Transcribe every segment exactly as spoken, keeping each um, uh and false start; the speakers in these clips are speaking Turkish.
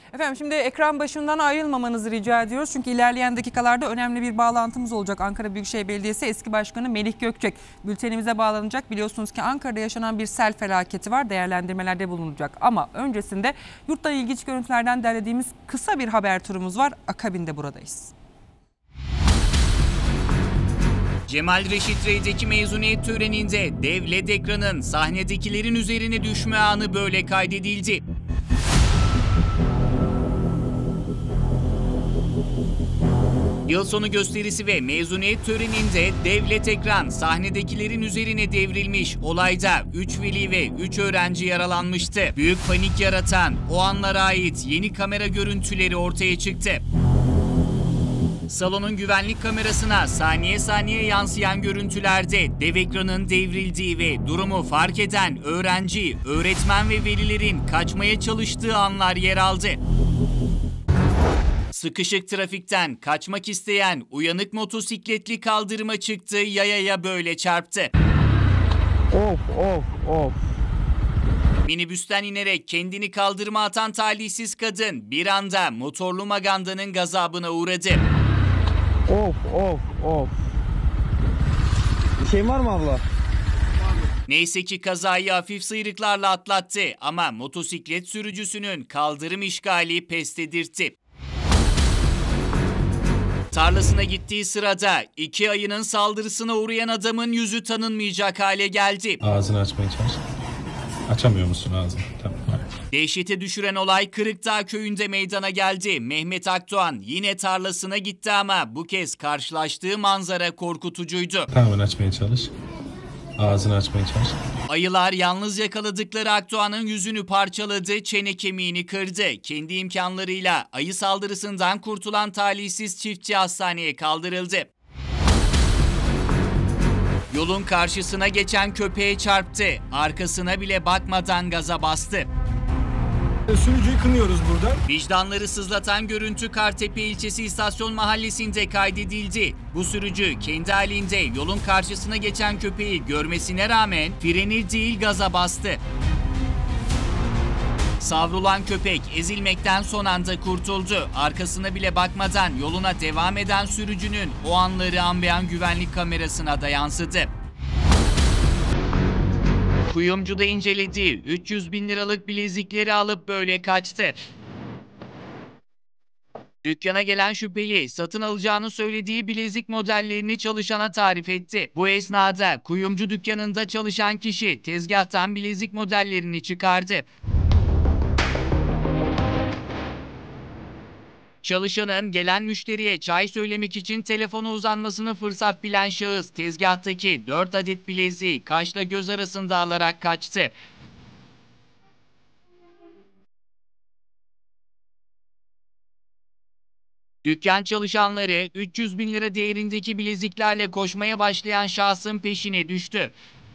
Efendim şimdi ekran başından ayrılmamanızı rica ediyoruz. Çünkü ilerleyen dakikalarda önemli bir bağlantımız olacak. Ankara Büyükşehir Belediyesi eski başkanı Melih Gökçek bültenimize bağlanacak. Biliyorsunuz ki Ankara'da yaşanan bir sel felaketi var. Değerlendirmelerde bulunacak. Ama öncesinde yurttan ilginç görüntülerden derlediğimiz kısa bir haber turumuz var. Akabinde buradayız. Cemal Reşit Rey'deki mezuniyet töreninde dev led ekranın sahnedekilerin üzerine düşme anı böyle kaydedildi. Yıl sonu gösterisi ve mezuniyet töreninde dev led ekran sahnedekilerin üzerine devrilmiş. Olayda üç veli ve üç öğrenci yaralanmıştı. Büyük panik yaratan o anlara ait yeni kamera görüntüleri ortaya çıktı. Salonun güvenlik kamerasına saniye saniye yansıyan görüntülerde dev ekranın devrildiği ve durumu fark eden öğrenci, öğretmen ve velilerin kaçmaya çalıştığı anlar yer aldı. Sıkışık trafikten kaçmak isteyen uyanık motosikletli kaldırıma çıktı, yayaya böyle çarptı. Of of of. Minibüsten inerek kendini kaldırıma atan talihsiz kadın bir anda motorlu magandanın gazabına uğradı. Of of of. Bir şey var mı abla? Neyse ki kazayı hafif sıyrıklarla atlattı ama motosiklet sürücüsünün kaldırım işgali pes dedirtti. Tarlasına gittiği sırada iki ayının saldırısına uğrayan adamın yüzü tanınmayacak hale geldi. Ağzını açmaya çalış. Açamıyor musun ağzını? Tamam. Dehşete düşüren olay Kırıkdağ köyünde meydana geldi. Mehmet Akdoğan yine tarlasına gitti ama bu kez karşılaştığı manzara korkutucuydu. Tamamen açmaya çalış. Ağzını açmaya çalış. Ayılar yalnız yakaladıkları Akdoğan'ın yüzünü parçaladı, çene kemiğini kırdı. Kendi imkanlarıyla ayı saldırısından kurtulan talihsiz çiftçi hastaneye kaldırıldı. Yolun karşısına geçen köpeğe çarptı. Arkasına bile bakmadan gaza bastı. Sürücüyü kınıyoruz burada. Vicdanları sızlatan görüntü Kartepe ilçesi İstasyon Mahallesi'nde kaydedildi. Bu sürücü kendi halinde yolun karşısına geçen köpeği görmesine rağmen freni değil gaza bastı. Savrulan köpek ezilmekten son anda kurtuldu. Arkasına bile bakmadan yoluna devam eden sürücünün o anları anlayan güvenlik kamerasına da yansıdı. Kuyumcuda incelediği üç yüz bin liralık bilezikleri alıp böyle kaçtı. Dükkana gelen şüpheli satın alacağını söylediği bilezik modellerini çalışana tarif etti. Bu esnada kuyumcu dükkanında çalışan kişi tezgahtan bilezik modellerini çıkardı. Çalışanın gelen müşteriye çay söylemek için telefona uzanmasını fırsat bilen şahıs tezgahtaki dört adet bileziği kaşla göz arasında alarak kaçtı. Dükkan çalışanları üç yüz bin lira değerindeki bileziklerle koşmaya başlayan şahsın peşine düştü.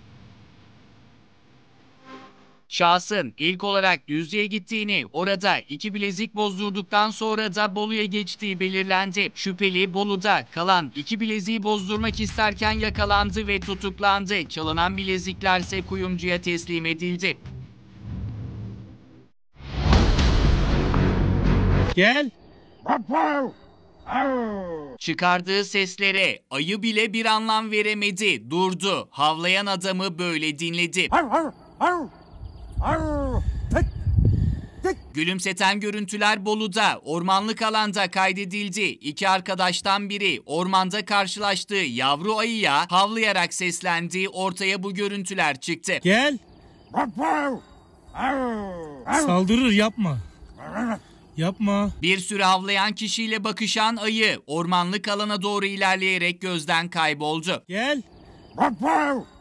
Şahsın ilk olarak Düzce'ye gittiğini, orada iki bilezik bozdurduktan sonra da Bolu'ya geçtiği belirlendi. Şüpheli Bolu'da kalan iki bileziği bozdurmak isterken yakalandı ve tutuklandı. Çalınan bilezikler ise kuyumcuya teslim edildi. Gel. Çıkardığı seslere ayı bile bir anlam veremedi. Durdu. Havlayan adamı böyle dinledi. Gülümseten görüntüler Bolu'da, ormanlık alanda kaydedildi. İki arkadaştan biri ormanda karşılaştığı yavru ayıya havlayarak seslendi. Ortaya bu görüntüler çıktı. Gel. Saldırır, yapma. Yapma. Bir süre havlayan kişiyle bakışan ayı ormanlık alana doğru ilerleyerek gözden kayboldu. Gel.